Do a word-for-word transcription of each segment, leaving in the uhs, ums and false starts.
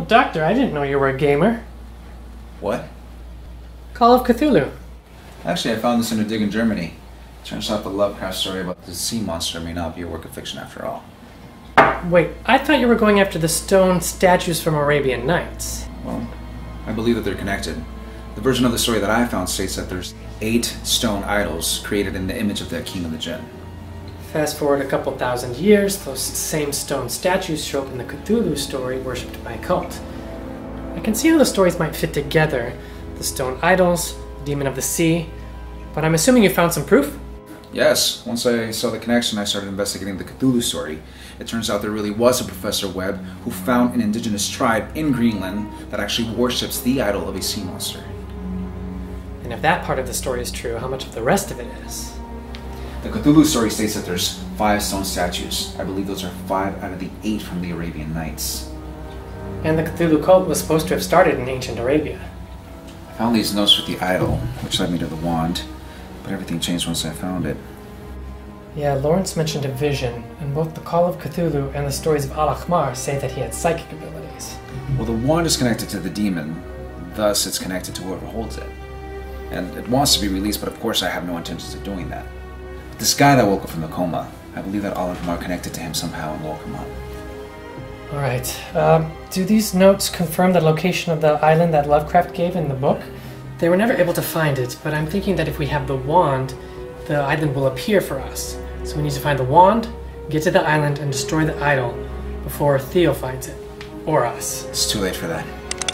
Oh, Doctor, I didn't know you were a gamer. What? Call of Cthulhu. Actually, I found this in a dig in Germany. Turns out the Lovecraft story about the sea monster may not be a work of fiction after all. Wait, I thought you were going after the stone statues from Arabian Nights. Well, I believe that they're connected. The version of the story that I found states that there's eight stone idols created in the image of the king of the jinn. Fast forward a couple thousand years, those same stone statues show up in the Cthulhu story worshipped by a cult. I can see how the stories might fit together. The stone idols, the demon of the sea, but I'm assuming you found some proof? Yes, once I saw the connection, I started investigating the Cthulhu story. It turns out there really was a Professor Webb who found an indigenous tribe in Greenland that actually worships the idol of a sea monster. And if that part of the story is true, how much of the rest of it is? The Cthulhu story states that there's five stone statues. I believe those are five out of the eight from the Arabian Nights. And the Cthulhu cult was supposed to have started in ancient Arabia. I found these notes with the idol, which led me to the wand, but everything changed once I found it. Yeah, Lawrence mentioned a vision, and both the Call of Cthulhu and the stories of Al-Ahmar say that he had psychic abilities. Well, the wand is connected to the demon, thus it's connected to whoever holds it. And it wants to be released, but of course I have no intentions of doing that. But this guy that woke up from the coma, I believe that Al-Ahmar connected to him somehow and woke him up. Alright, uh, do these notes confirm the location of the island that Lovecraft gave in the book? They were never able to find it, but I'm thinking that if we have the wand, the island will appear for us. So we need to find the wand, get to the island, and destroy the idol before Theo finds it. Or us. It's too late for that.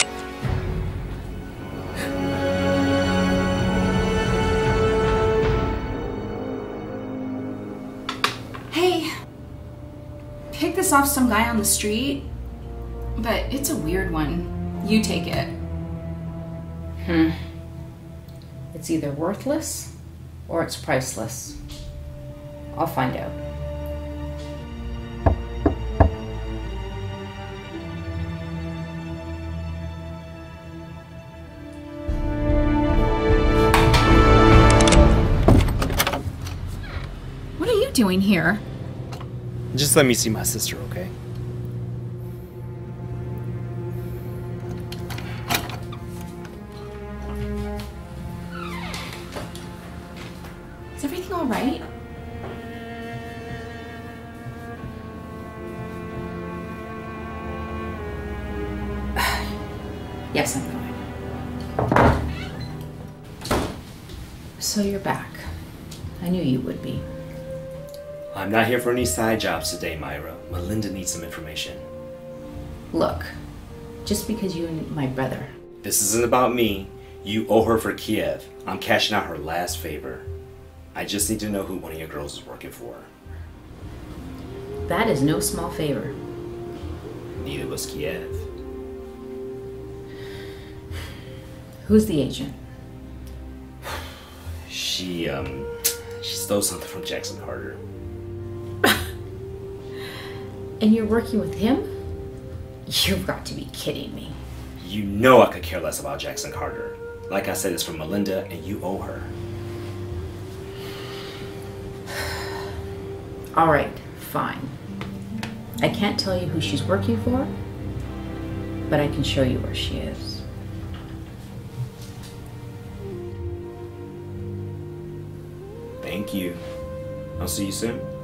Hey, pick this off some guy on the street, but it's a weird one. You take it. Hmm. It's either worthless or it's priceless. I'll find out. What are you doing here? Just let me see my sister, okay? Is everything all right? Yes, I'm fine. So you're back. I knew you would be. I'm not here for any side jobs today, Myra. Melinda needs some information. Look, just because you and my brother... This isn't about me. You owe her for Kiev. I'm cashing out her last favor. I just need to know who one of your girls is working for. That is no small favor. Neither was Kiev. Who's the agent? She, um, she stole something from Jackson Carter. And you're working with him? You've got to be kidding me. You know I could care less about Jackson Carter. Like I said, it's from Melinda, and you owe her. All right, fine. I can't tell you who she's working for, but I can show you where she is. Thank you. I'll see you soon.